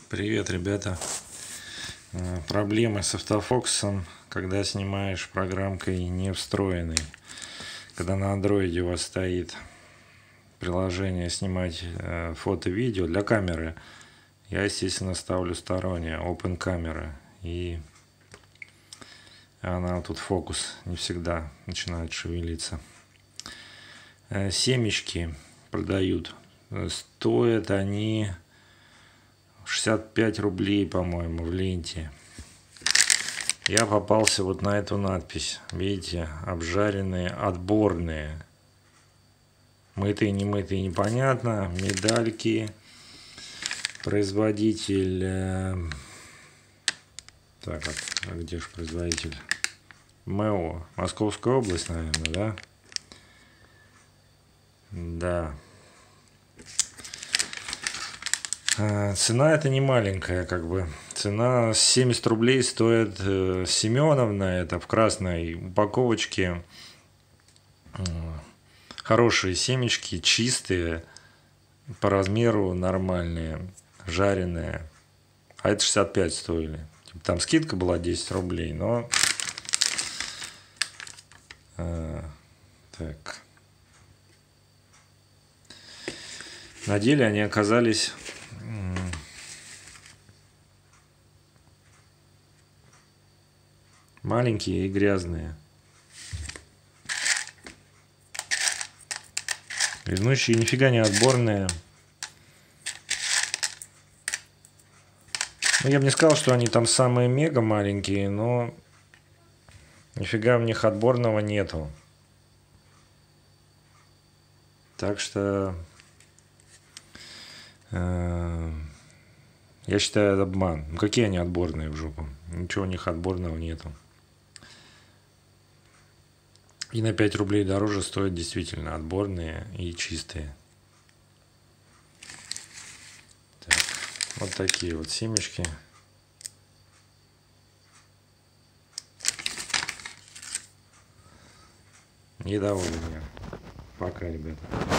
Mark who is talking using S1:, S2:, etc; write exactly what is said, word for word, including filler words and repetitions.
S1: Привет, ребята. Проблемы с автофокусом, когда снимаешь программкой не встроенной. Когда на андроиде у вас стоит приложение снимать фото и видео для камеры, я, естественно, ставлю стороннее, open камера, и она тут фокус не всегда начинает шевелиться. Семечки продают. Стоят они шестьдесят пять рублей, по-моему, в ленте. Я попался вот на эту надпись. Видите, обжаренные, отборные. Мытые, не мытые, непонятно. Медальки. Производитель... Э... Так, а где же производитель? МЭО. Московская область, наверное, да? Да. Цена это не маленькая, как бы. Цена семьдесят рублей стоит э, Семеновна, это в красной упаковочке. Э, хорошие семечки, чистые, по размеру нормальные, жареные. А это шестьдесят пять стоили. Там скидка была десять рублей, но... Э, так. На деле они оказались... маленькие и грязные. Грязнущие нифига не отборные. Ну, я бы не сказал, что они там самые мега маленькие, но нифига в них отборного нету. Так что э, я считаю, это обман. Ну, какие они отборные в жопу? Ничего у них отборного нету. И на пять рублей дороже стоят действительно отборные и чистые. Так, вот такие вот семечки. Недоволен я. Пока, ребята.